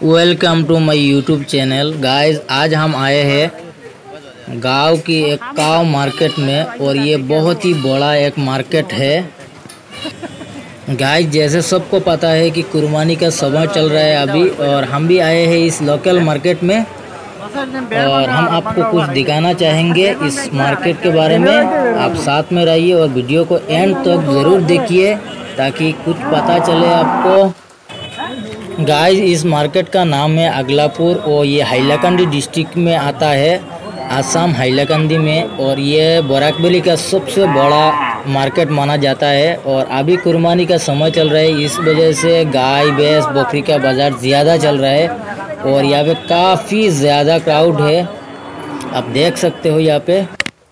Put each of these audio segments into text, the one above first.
Welcome to my YouTube channel guys. आज हम आए हैं गांव की एक काव मार्केट में और ये बहुत ही बड़ा एक मार्केट है गाइस। जैसे सबको पता है कि कुर्बानी का समय चल रहा है अभी, और हम भी आए हैं इस लोकल मार्केट में और हम आपको कुछ दिखाना चाहेंगे इस मार्केट के बारे में। आप साथ में रहिए और वीडियो को एंड तक ज़रूर देखिए ताकि कुछ पता चले आपको। गाइस, इस मार्केट का नाम है अगलापुर और ये हाइलाकंदी डिस्ट्रिक्ट में आता है, आसाम हाइलाकंदी में। और ये बोराकबेली का सबसे बड़ा मार्केट माना जाता है। और अभी कुर्बानी का समय चल रहा है, इस वजह से गाय भैंस बकरी का बाज़ार ज़्यादा चल रहा है और यहाँ पे काफ़ी ज़्यादा क्राउड है, आप देख सकते हो यहाँ पे।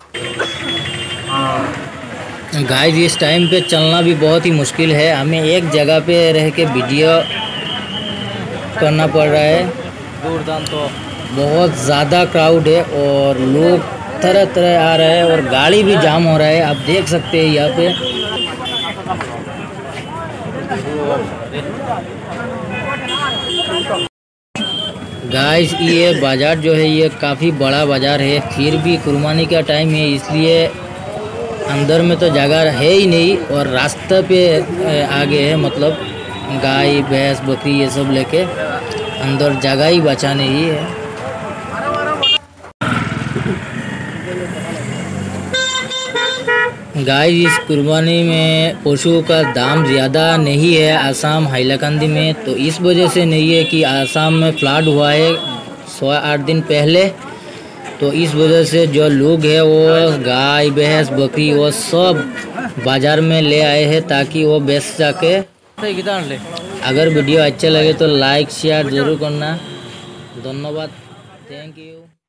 गाइस, इस टाइम पे चलना भी बहुत ही मुश्किल है, हमें एक जगह पे रह के वीडियो करना पड़ रहा है। तो बहुत ज़्यादा क्राउड है और लोग तरह तरह आ रहे हैं और गाड़ी भी जाम हो रहा है, आप देख सकते हैं यहाँ पे। गाइस, ये बाज़ार जो है ये काफ़ी बड़ा बाज़ार है, फिर भी कुर्बानी का टाइम है इसलिए अंदर में तो जगह है ही नहीं और रास्ते पे आगे है, मतलब गाय भैंस बकरी ये सब लेके अंदर जगह ही बचा नहीं है। गाइस, इस कुर्बानी में पशुओं का दाम ज़्यादा नहीं है आसाम हाइलाकंदी में, तो इस वजह से नहीं है कि आसाम में फ्लड हुआ है 8 दिन पहले, तो इस वजह से जो लोग हैं वो गाय भैंस बकरी वो सब बाज़ार में ले आए हैं ताकि वो बेच सके। अगर वीडियो अच्छा लगे तो लाइक शेयर ज़रूर करना। धन्यवाद, थैंक यू।